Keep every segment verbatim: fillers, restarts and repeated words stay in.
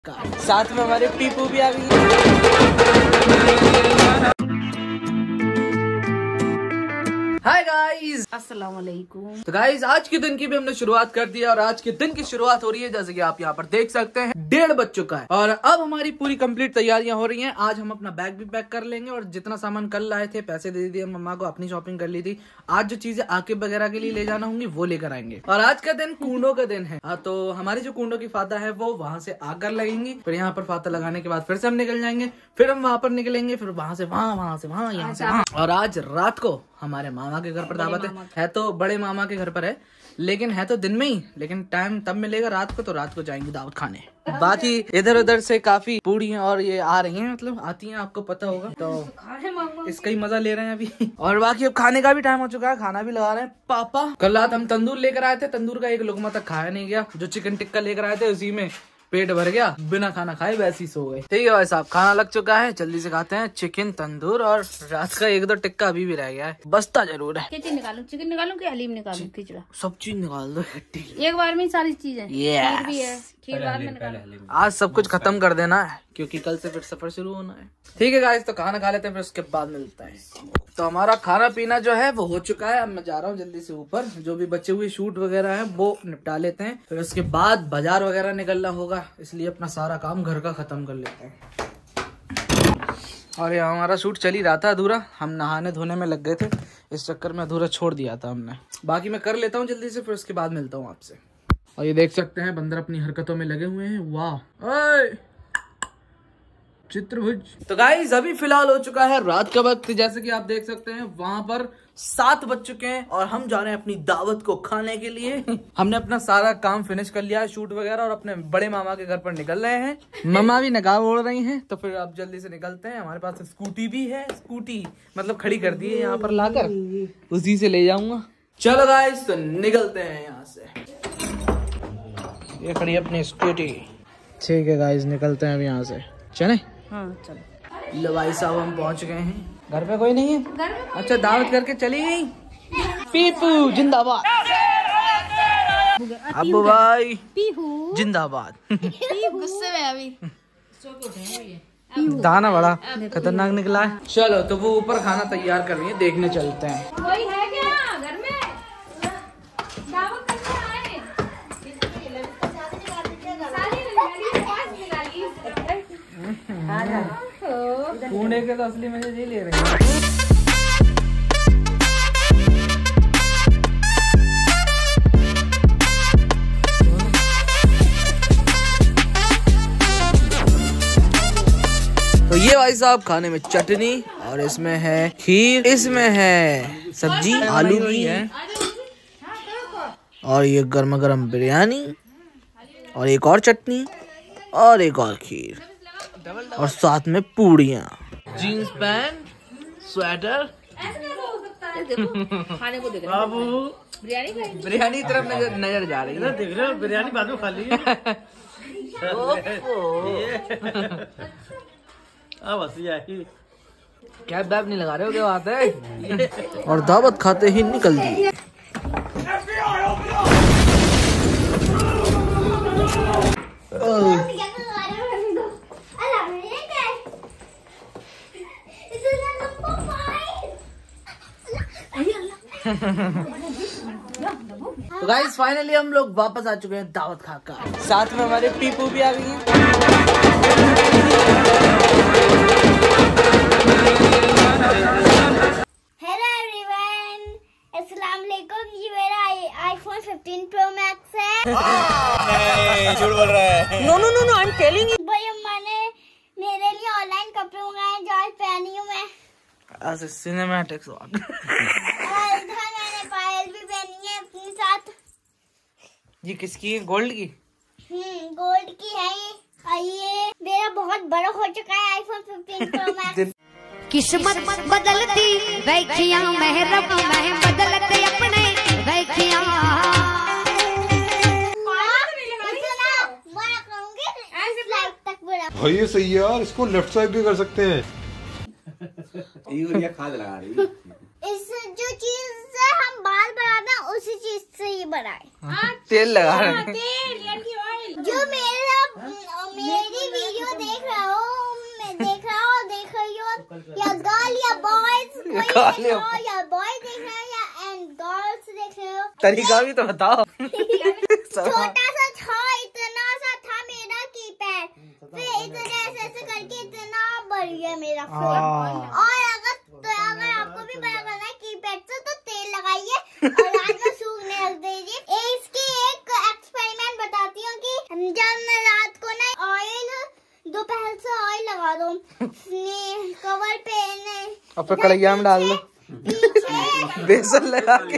साथ में हमारे पीपू भी आ गई। हाय गाइस, अस्सलाम वालेकुम। तो गाइस आज के दिन की भी हमने शुरुआत कर दी है और आज के दिन की शुरुआत हो रही है जैसे कि आप यहाँ पर देख सकते हैं डेढ़ बज चुका है और अब हमारी पूरी कंप्लीट तैयारियां हो रही हैं। आज हम अपना बैग भी पैक कर लेंगे और जितना सामान कल लाए थे पैसे दे दिए मम्मा को, अपनी शॉपिंग कर ली थी। आज जो चीजें आकिब वगैरह के लिए ले जाना होंगी वो लेकर आएंगे। और आज का दिन कूंडों का दिन है। हाँ, तो हमारी जो कूंडों की फाता है वो वहाँ से आकर लगेंगी, फिर यहाँ पर फाता लगाने के बाद फिर से हम निकल जाएंगे, फिर हम वहाँ पर निकलेंगे, फिर वहाँ से वहाँ, वहाँ से वहाँ, यहाँ से वहाँ। और आज रात को हमारे मामा के घर पर दावत है। है तो बड़े मामा के घर पर है, लेकिन है तो दिन में ही, लेकिन टाइम तब मिलेगा रात को, तो रात को जाएंगे दावत खाने। बाकी इधर उधर से काफी पूड़ियाँ और ये आ रही हैं, मतलब आती हैं, आपको पता होगा, तो इसका ही मजा ले रहे हैं अभी। और बाकी अब खाने का भी टाइम हो चुका है, खाना भी लगा रहे हैं पापा। कल रात हम तंदूर लेकर आए थे, तंदूर का एक लुकमा तक खाया नहीं गया। जो चिकन टिक्का लेकर आए थे उसी में पेट भर गया, बिना खाना खाए वैसे ही सो गए। ठीक है भाई साहब, खाना लग चुका है, जल्दी से खाते हैं चिकन तंदूर। और रात का एक दो टिक्का अभी भी रह गया है, बस्ता जरूर है। चीज निकालूं, चिकन निकालूं कि हलीम निकालूं, खिचड़ा सब चीज निकाल दो एक बार में, सारी चीजें। yes. खीर भी है, खीर बाद में निकालूं। आज सब कुछ खत्म कर देना है क्योंकि कल से फिर सफर शुरू होना है। ठीक है गाइस, तो खाना खा लेते हैं, फिर उसके बाद मिलता है। तो हमारा खाना पीना जो है वो हो चुका है। अब मैं जा रहा हूँ जल्दी से ऊपर, जो भी बचे हुए शूट वगैरह है वो निपटा लेते हैं, फिर उसके बाद बाजार वगैरह निकलना होगा, इसलिए अपना सारा काम घर का खत्म कर लेते हैं। और ये हमारा शूट चल ही रहा था अधूरा, हम नहाने धोने में लग गए थे, इस चक्कर में अधूरा छोड़ दिया था हमने। बाकी मैं कर लेता हूँ जल्दी से, फिर उसके बाद मिलता हूँ आपसे। और ये देख सकते हैं बंदर अपनी हरकतों में लगे हुए हैं। वाह ओए चित्रभुज। तो गाइस अभी फिलहाल हो चुका है रात का वक्त, जैसे कि आप देख सकते हैं वहां पर सात बज चुके हैं और हम जा रहे हैं अपनी दावत को खाने के लिए। हमने अपना सारा काम फिनिश कर लिया है, शूट वगैरह, और अपने बड़े मामा के घर पर निकल रहे हैं। मम्मा भी नकाब ओढ़ रही हैं, तो फिर आप जल्दी से निकलते हैं। हमारे पास स्कूटी भी है, स्कूटी मतलब खड़ी कर दी है यहाँ पर लाकर, उसी से ले जाऊंगा। चलो गाइस तो निकलते हैं यहाँ से, ये खड़ी अपनी स्कूटी। ठीक है गाइस, निकलते हैं अब यहाँ से, चले। हाँ चलो। लो भाई साहब हम पहुँच गए हैं। घर पे कोई नहीं है? अच्छा, दावत करके चली गई। पीपू जिंदाबाद, अब्बू भाई पीहू जिंदाबाद। गुस्से में अभी दाना बड़ा खतरनाक निकला है। चलो तो वो ऊपर खाना तैयार कर रही है, देखने चलते हैं। कोई है क्या घर में? दावत करने आए। कूड़े के तो असली मजे नहीं ले रहे हैं। तो ये भाई साहब खाने में चटनी, और इसमें है खीर, इसमें है सब्जी आलू की है, और ये गर्मा गर्म बिरयानी, और एक और चटनी, और एक और खीर, और साथ में पूड़ियाँ, जीन्स पैंट, स्वेटर। खाने को देख बाबू बिरयानी बिरयानी तरफ नजर नजर जा रही है, देख रहे हो? बिरयानी बाद में खा ली क्या बैब नहीं लगा रहे हो? क्या बात है? और दावत खाते ही निकल दी। तो गाइस फाइनली हम लोग वापस आ चुके हैं दावत खाकर, साथ में हमारे पीपू भी आ गई हैं। हेलो एवरीवन, अस्सलाम वालेकुम। ये मेरा आईफोन फिफ्टीन प्रो मैक्स है। झूठ बोल रहा है। No no no no, I am telling you. भाई अम्मा ने मेरे लिए ऑनलाइन कपड़े मंगाए जो आज पहनी हूँ मैं। ऐसे सिनेमैटिक शॉट। और इधर मैंने पायल भी पहनी है अपने साथ। ये किसकी है? गोल्ड की? हम्म, गोल्ड की है ये। और ये मेरा बहुत बड़ा हो चुका है आईफोन फिफ्टीन प्रो मैक्स। किस्मत बदलती वैखियां मेहरब में बदलते अपने वैखियां। भाई ये सही है यार, इसको लेफ्ट साइड भी कर सकते हैं। यूरिया खाद लगा रही। इस जो चीज से हम बाल बनाते हैं उसी चीज से ये बनाए। तेल लगा रहे हैं। जो मेरा मेरी या गर्ल या बॉयज Girl या- या बॉय देख रहे हो या एंड गर्ल्स देख रहे हो। तरीका भी तो बताओ। छोटा सा था, इतना सा था मेरा कीपैड, फिर इतने ऐसे ऐसे करके इतना बढ़ गया मेरा फोन। और अगर तो अगर आपको भी बड़ा करना है कीपैड से तो तेल लगाइए और रात में सूखने रख दीजिए। इसकी एक एक्सपेरिमेंट बताती हूँ कि जब मैं रात को ना ऑयल दोपहर से ऑयल लगा दो कवर पे अब तो कढ़ैया में डाल दो, पीछे बेसन लगा के।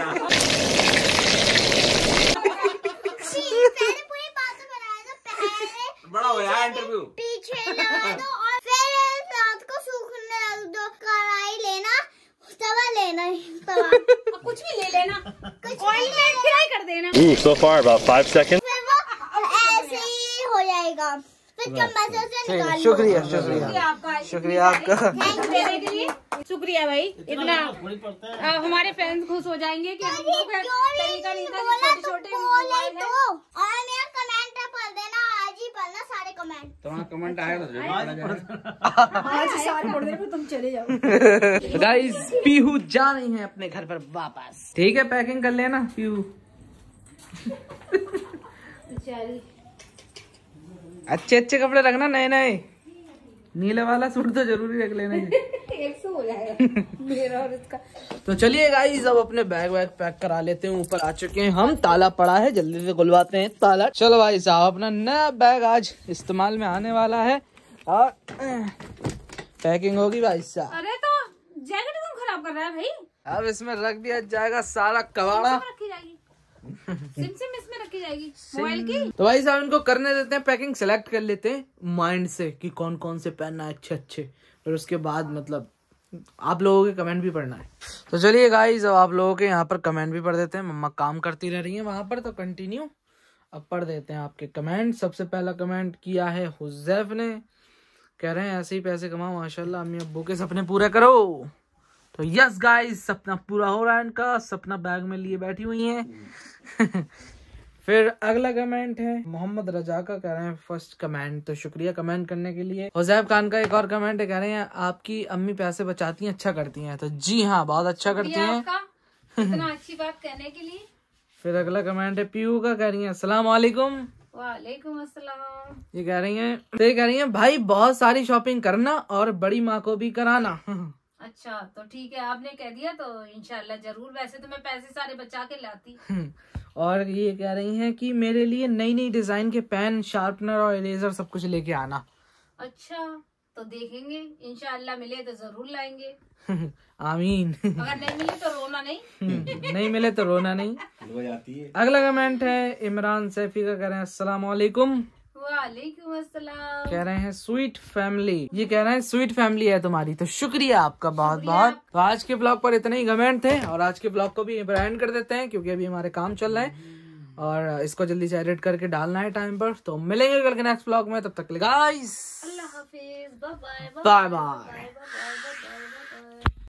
पहले पूरी बात तो बना दो, पहले बड़ा हो यार इंटरव्यू। पीछे लगा दो और फिर रात को सूखने रख दो। कढ़ाई लेना, तवा लेना, तवा कुछ भी ले लेना, ऑयल में फ्राई कर देना। Ooh, so far about five seconds. फिर वो ऐसे ही हो जाएगा। फिर चम्मच से निकाल लो। शुक्रिया शुक्रिया आपका शुक्रिया आपका। थैंक देने के लिए शुक्रिया भाई। इतना आ, हमारे फैंस खुश हो जाएंगे कि हम लोग का तरीका नहीं था, छोटे छोटे मोबाइल है। और मेरा कमेंट पढ़ देना, आज ही पढ़ना सारे कमेंट। तुम्हारा कमेंट आएगा तो जरूर पढ़ा जाएगा। आज सारे पढ़ देंगे, तुम चले जाओ। गाइस पीहू जा रही है अपने घर पर वापस। ठीक है, पैकिंग कर लेना पीहू। अच्छे अच्छे कपड़े रखना, नए नए। नीले वाला सूट तो जरूरी रख लेना। एक सौ हो जाएगा मेरा और इसका। तो चलिए गाइस अब अपने बैग वैग पैक करा लेते हैं। ऊपर आ चुके हैं हम, ताला पड़ा है, जल्दी से खुलवाते हैं ताला। चलो भाई साहब, अपना नया बैग आज इस्तेमाल में आने वाला है और पैकिंग होगी भाई साहब। अरे तो जैकेट क्यों खराब कर रहा है भाई? अब इसमें रख दिया जाएगा सारा कबाड़ा। इसमें रखी जाएगी, सिम सिम इसमें रखी जाएगी मोबाइल की। तो भाई साहब इनको करने देते हैं पैकिंग, सेलेक्ट कर लेते हैं माइंड से कि कौन कौन से पहनना है अच्छे अच्छे, फिर उसके बाद मतलब आप लोगों के कमेंट भी पढ़ना है। तो चलिए गाइस अब आप लोगों के यहाँ पर कमेंट भी पढ़ देते हैं। मम्मा काम करती रह रही है वहां पर, तो कंटिन्यू अब पढ़ देते हैं आपके कमेंट। सबसे पहला कमेंट किया है हुजैफ ने, कह रहे हैं ऐसे ही पैसे कमाओ माशाल्लाह, अम्मी अब्बू के सपने पूरे करो। तो यस गाइस, सपना पूरा हो रहा है इनका, सपना बैग में लिए बैठी हुई हैं। फिर अगला कमेंट है मोहम्मद रजा का, कह रहे हैं फर्स्ट कमेंट, तो शुक्रिया कमेंट करने के लिए। हुजैफ खान का एक और कमेंट है, कह रहे हैं आपकी अम्मी पैसे बचाती हैं, अच्छा करती हैं। तो जी हाँ, बहुत अच्छा करती हैं। इतना अच्छी बात कहने के लिए। फिर अगला कमेंट है पीयू का, कह रही है अस्सलाम वालेकुम। वालेकुम अस्सलाम। ये कह रही हैं, तो ये कह रही हैं भाई बहुत सारी शॉपिंग करना और बड़ी माँ को भी कराना। अच्छा तो ठीक है, आपने कह दिया तो इंशाल्लाह जरूर। वैसे तो मैं पैसे सारे बचा के लाती। और ये कह रही हैं कि मेरे लिए नई नई डिजाइन के पेन, शार्पनर और इरेजर सब कुछ लेके आना। अच्छा तो देखेंगे, इंशाल्लाह मिले तो जरूर लाएंगे। आमीन। अगर नहीं मिले तो रोना नहीं। नहीं मिले तो रोना नहीं। हो जाती है। अगला कमेंट है इमरान सैफी का, कह रहे हैं अस्सलाम वालेकुम। वालेकुम अस्सलाम। कह रहे हैं स्वीट फैमिली, ये कह रहे हैं स्वीट फैमिली है तुम्हारी, तो शुक्रिया आपका बहुत बहुत। तो आज के ब्लॉग पर इतने ही कमेंट थे और आज के ब्लॉग को भी एंड कर देते हैं क्योंकि अभी हमारे काम चल रहा है और इसको जल्दी से एडिट करके डालना है टाइम पर। तो मिलेंगे कल के नेक्स्ट ब्लॉग में, तब तक गाइस अल्लाह हाफिज, बाय बाय बाय बाय।